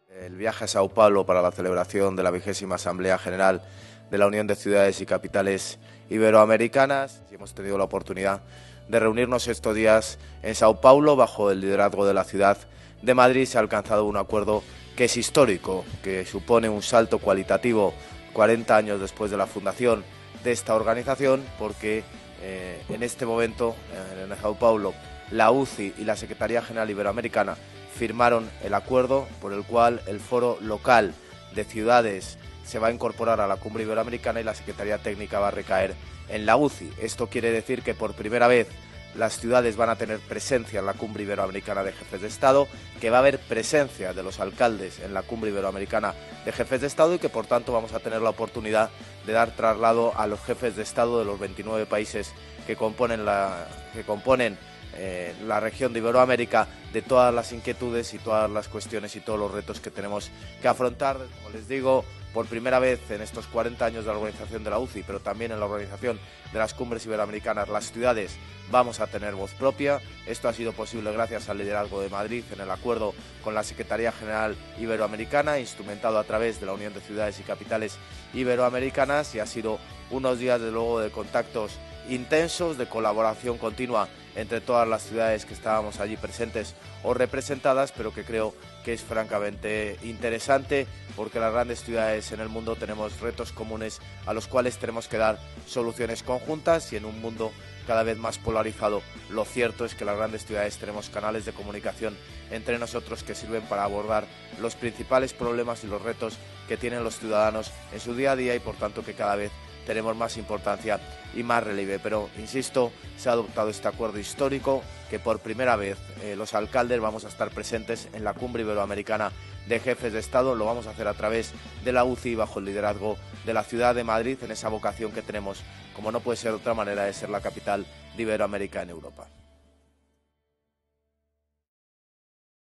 El viaje a Sao Paulo para la celebración de la 20ª Asamblea General de la Unión de Ciudades y Capitales Iberoamericanas. Y hemos tenido la oportunidad de reunirnos estos días en Sao Paulo bajo el liderazgo de la ciudad de Madrid. Se ha alcanzado un acuerdo que es histórico, que supone un salto cualitativo 40 años después de la fundación de esta organización, porque en este momento en Sao Paulo la UCI y la Secretaría General Iberoamericana firmaron el acuerdo por el cual el foro local de ciudades se va a incorporar a la cumbre iberoamericana y la Secretaría Técnica va a recaer en la UCI. Esto quiere decir que por primera vez las ciudades van a tener presencia en la cumbre iberoamericana de jefes de Estado, que va a haber presencia de los alcaldes en la cumbre iberoamericana de jefes de Estado y que por tanto vamos a tener la oportunidad de dar traslado a los jefes de Estado de los 29 países que componen la región de Iberoamérica, de todas las inquietudes y todas las cuestiones y todos los retos que tenemos que afrontar. Como les digo, por primera vez en estos 40 años de la organización de la UCI, pero también en la organización de las cumbres iberoamericanas, las ciudades vamos a tener voz propia. Esto ha sido posible gracias al liderazgo de Madrid en el acuerdo con la Secretaría General Iberoamericana, instrumentado a través de la Unión de Ciudades y Capitales Iberoamericanas, y ha sido unos días de luego de contactos intensos, de colaboración continua entre todas las ciudades que estábamos allí presentes o representadas, pero que creo que es francamente interesante, porque las grandes ciudades en el mundo tenemos retos comunes a los cuales tenemos que dar soluciones conjuntas, y en un mundo cada vez más polarizado, lo cierto es que las grandes ciudades tenemos canales de comunicación entre nosotros que sirven para abordar los principales problemas y los retos que tienen los ciudadanos en su día a día, y por tanto que cada vez tenemos más importancia y más relieve. Pero, insisto, se ha adoptado este acuerdo histórico, que por primera vez los alcaldes vamos a estar presentes en la cumbre iberoamericana de jefes de Estado. Lo vamos a hacer a través de la UCI bajo el liderazgo de la ciudad de Madrid, en esa vocación que tenemos, como no puede ser de otra manera, de ser la capital de Iberoamérica en Europa.